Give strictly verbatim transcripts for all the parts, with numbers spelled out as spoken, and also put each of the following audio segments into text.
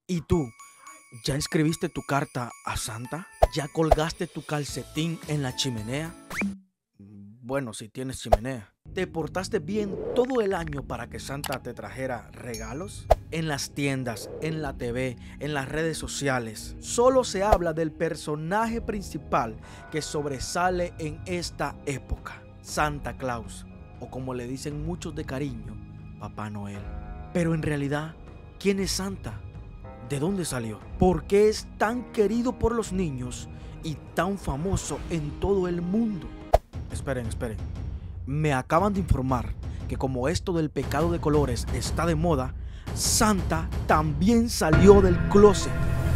¿Y tú? ¿Ya escribiste tu carta a Santa? ¿Ya colgaste tu calcetín en la chimenea? Bueno, si tienes chimenea. ¿Te portaste bien todo el año para que Santa te trajera regalos? En las tiendas, en la T V, en las redes sociales, solo se habla del personaje principal que sobresale en esta época, Santa Claus, o como le dicen muchos de cariño, Papá Noel. Pero en realidad, ¿quién es Santa? ¿De dónde salió? ¿Por qué es tan querido por los niños y tan famoso en todo el mundo? Esperen, esperen. Me acaban de informar que como esto del pecado de colores está de moda, Santa también salió del closet.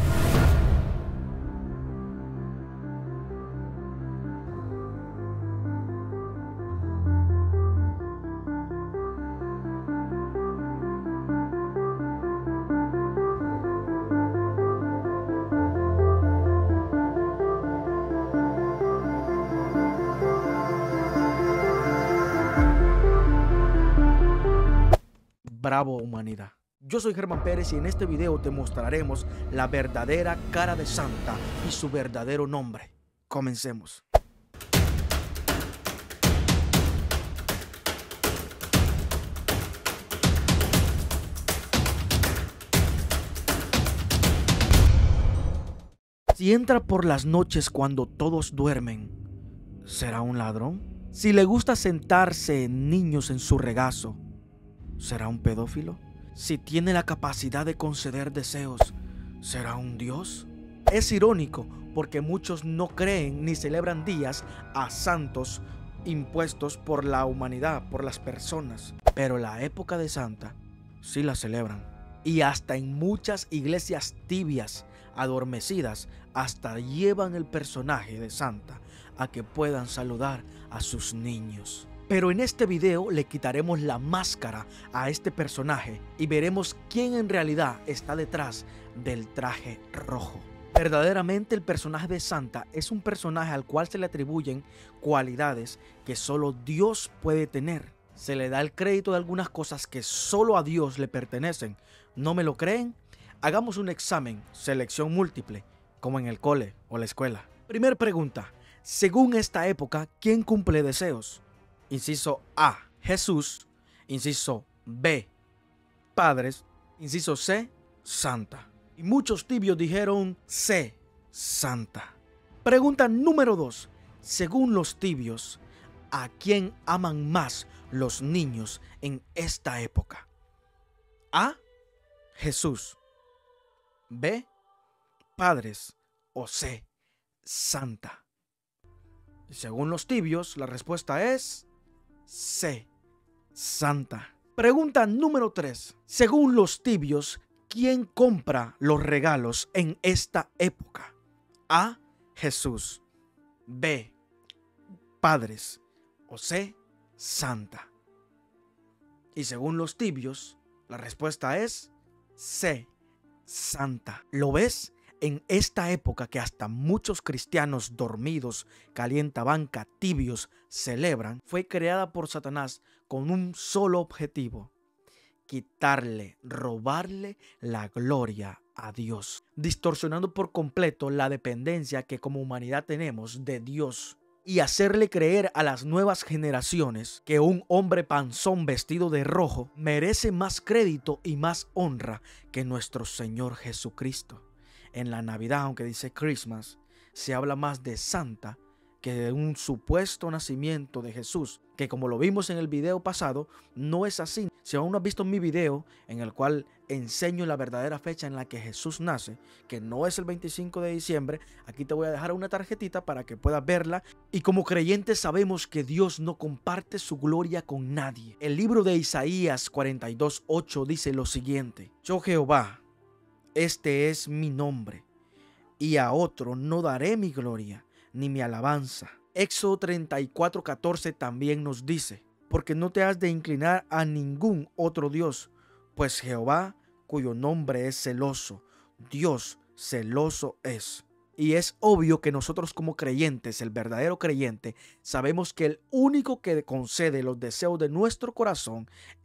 Bravo, humanidad. Yo soy Germán Pérez y en este video te mostraremos la verdadera cara de Santa y su verdadero nombre. Comencemos. Si entra por las noches cuando todos duermen, ¿será un ladrón? Si le gusta sentarse niños en su regazo, ¿será un pedófilo? Si tiene la capacidad de conceder deseos, ¿será un dios? Es irónico porque muchos no creen ni celebran días a santos impuestos por la humanidad, por las personas. Pero la época de Santa sí la celebran. Y hasta en muchas iglesias tibias, adormecidas, hasta llevan el personaje de Santa a que puedan saludar a sus niños. Pero en este video le quitaremos la máscara a este personaje y veremos quién en realidad está detrás del traje rojo. Verdaderamente el personaje de Santa es un personaje al cual se le atribuyen cualidades que solo Dios puede tener. Se le da el crédito de algunas cosas que solo a Dios le pertenecen. ¿No me lo creen? Hagamos un examen, selección múltiple, como en el cole o la escuela. Primer pregunta, según esta época, ¿quién cumple deseos? Inciso A, Jesús. Inciso B, padres. Inciso C, Santa. Y muchos tibios dijeron C, Santa. Pregunta número dos. Según los tibios, ¿a quién aman más los niños en esta época? A, Jesús. B, padres. O C, Santa. Y según los tibios, la respuesta es C, Santa. Pregunta número tres. Según los tibios, ¿quién compra los regalos en esta época? A, Jesús. B, padres. O C, Santa. Y según los tibios, la respuesta es C, Santa. ¿Lo ves? En esta época que hasta muchos cristianos dormidos, calientabanca, tibios, celebran, fue creada por Satanás con un solo objetivo: quitarle, robarle la gloria a Dios, distorsionando por completo la dependencia que como humanidad tenemos de Dios y hacerle creer a las nuevas generaciones que un hombre panzón vestido de rojo merece más crédito y más honra que nuestro Señor Jesucristo. En la Navidad, aunque dice Christmas, se habla más de Santa que de un supuesto nacimiento de Jesús, que como lo vimos en el video pasado, no es así. Si aún no has visto mi video en el cual enseño la verdadera fecha en la que Jesús nace, que no es el veinticinco de diciembre, aquí te voy a dejar una tarjetita para que puedas verla. Y como creyentes sabemos que Dios no comparte su gloria con nadie. El libro de Isaías cuarenta y dos, ocho dice lo siguiente: Yo Jehová, este es mi nombre, y a otro no daré mi gloria ni mi alabanza. Éxodo treinta y cuatro, catorce también nos dice: porque no te has de inclinar a ningún otro Dios, pues Jehová, cuyo nombre es celoso, Dios celoso es. Y es obvio que nosotros como creyentes, el verdadero creyente, sabemos que el único que concede los deseos de nuestro corazón es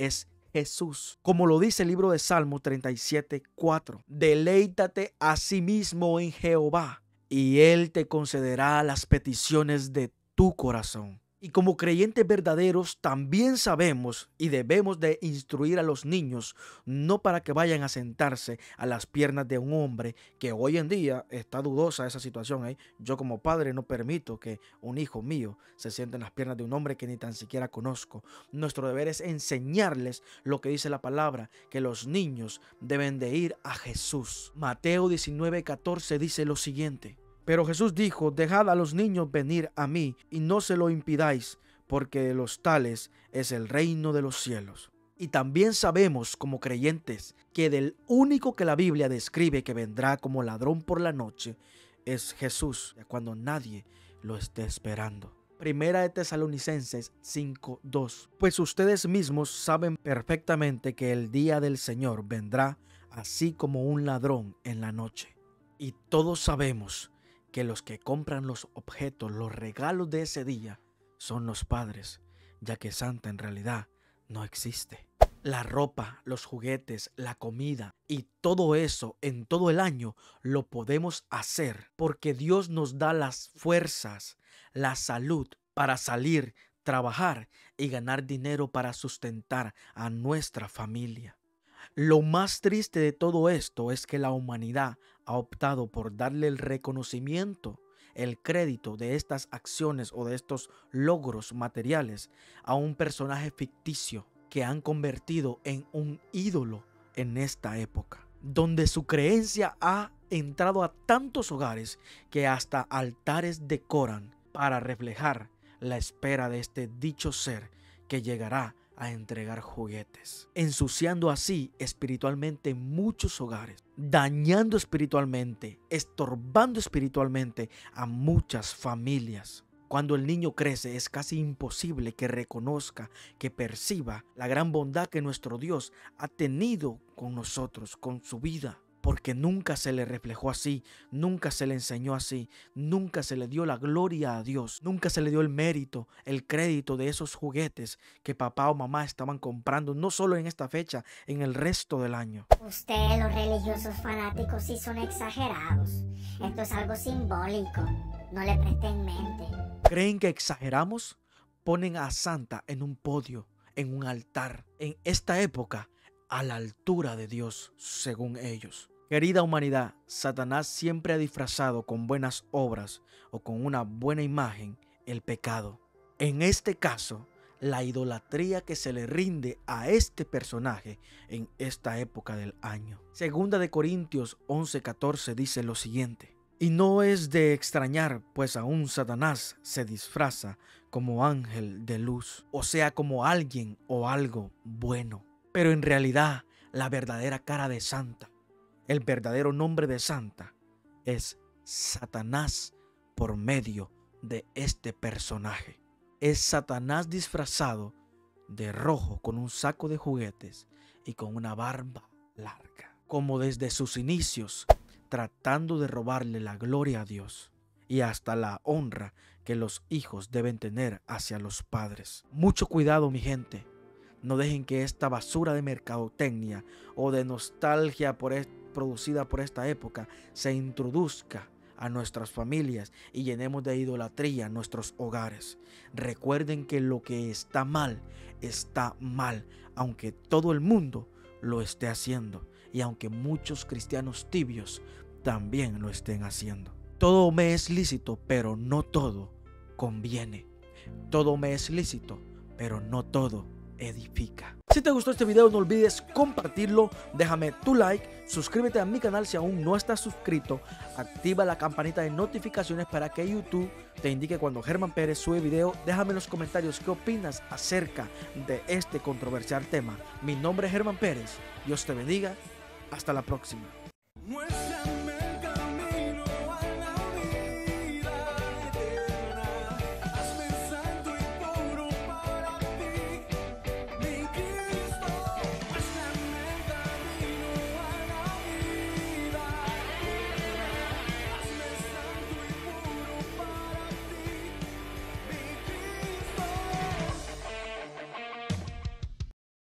Jesús. Como lo dice el libro de Salmo treinta y siete, cuatro. Deleítate a sí mismo en Jehová, y Él te concederá las peticiones de tu corazón. Y como creyentes verdaderos también sabemos y debemos de instruir a los niños, no para que vayan a sentarse a las piernas de un hombre, que hoy en día está dudosa esa situación. ¿eh? Yo como padre no permito que un hijo mío se siente en las piernas de un hombre que ni tan siquiera conozco. Nuestro deber es enseñarles lo que dice la palabra, que los niños deben de ir a Jesús. Mateo diecinueve, catorce dice lo siguiente. Pero Jesús dijo, dejad a los niños venir a mí y no se lo impidáis, porque de los tales es el reino de los cielos. Y también sabemos como creyentes que del único que la Biblia describe que vendrá como ladrón por la noche es Jesús, cuando nadie lo esté esperando. Primera de Tesalonicenses cinco, dos. Pues ustedes mismos saben perfectamente que el día del Señor vendrá así como un ladrón en la noche. Y todos sabemos que los que compran los objetos, los regalos de ese día, son los padres, ya que Santa en realidad no existe. La ropa, los juguetes, la comida y todo eso en todo el año lo podemos hacer porque Dios nos da las fuerzas, la salud para salir, trabajar y ganar dinero para sustentar a nuestra familia. Lo más triste de todo esto es que la humanidad ha optado por darle el reconocimiento, el crédito de estas acciones o de estos logros materiales a un personaje ficticio que han convertido en un ídolo en esta época, donde su creencia ha entrado a tantos hogares que hasta altares decoran para reflejar la espera de este dicho ser que llegará a entregar juguetes, ensuciando así espiritualmente muchos hogares, dañando espiritualmente, estorbando espiritualmente a muchas familias. Cuando el niño crece es casi imposible que reconozca, que perciba la gran bondad que nuestro Dios ha tenido con nosotros, con su vida. Porque nunca se le reflejó así, nunca se le enseñó así, nunca se le dio la gloria a Dios, nunca se le dio el mérito, el crédito de esos juguetes que papá o mamá estaban comprando, no solo en esta fecha, en el resto del año. Ustedes, los religiosos fanáticos, sí son exagerados. Esto es algo simbólico, no le presten mente. ¿Creen que exageramos? Ponen a Santa en un podio, en un altar, en esta época, a la altura de Dios, según ellos. Querida humanidad, Satanás siempre ha disfrazado con buenas obras o con una buena imagen el pecado. En este caso, la idolatría que se le rinde a este personaje en esta época del año. Segunda de Corintios once, catorce dice lo siguiente. Y no es de extrañar, pues aún Satanás se disfraza como ángel de luz, o sea, como alguien o algo bueno. Pero en realidad, la verdadera cara de Santa, el verdadero nombre de Santa, es Satanás por medio de este personaje. Es Satanás disfrazado de rojo con un saco de juguetes y con una barba larga, como desde sus inicios, tratando de robarle la gloria a Dios y hasta la honra que los hijos deben tener hacia los padres. Mucho cuidado, mi gente. No dejen que esta basura de mercadotecnia o de nostalgia por est- producida por esta época se introduzca a nuestras familias y llenemos de idolatría nuestros hogares. Recuerden que lo que está mal, está mal, aunque todo el mundo lo esté haciendo y aunque muchos cristianos tibios también lo estén haciendo. Todo me es lícito, pero no todo conviene. Todo me es lícito, pero no todo edifica. Si te gustó este video, no olvides compartirlo, déjame tu like, suscríbete a mi canal si aún no estás suscrito, activa la campanita de notificaciones para que YouTube te indique cuando Germán Pérez sube video. Déjame en los comentarios qué opinas acerca de este controversial tema. Mi nombre es Germán Pérez, Dios te bendiga, hasta la próxima.